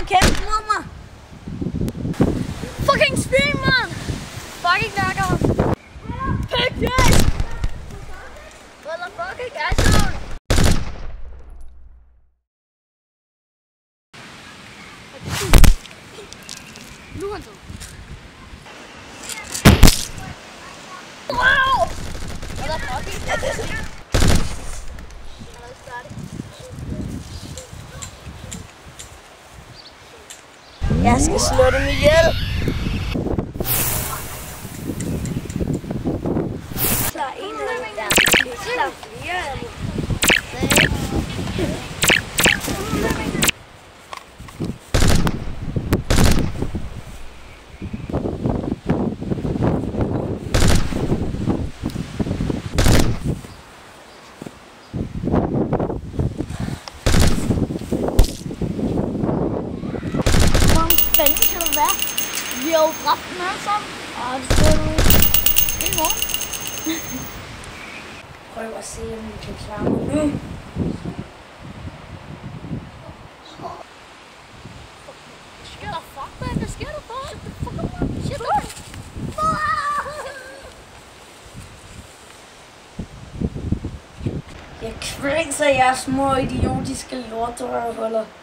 at kæmpe mod mig. Fucking svin, man. Fucking nakker. Pick this. Motherfucking asshole. Nu er han død. Wow! Motherfucking. Jeg skal slå dem ihjel. Der er en af dem der. Der er flere af dem. Fanden kan du være? Vi har jo dræbt dem alle sammen, og det står du hele morgen. Prøv at se, om vi kan klare mig nu. Hvad sker der for? Shit, jeg kvæser jeres små idiotiske lorterøvhuller.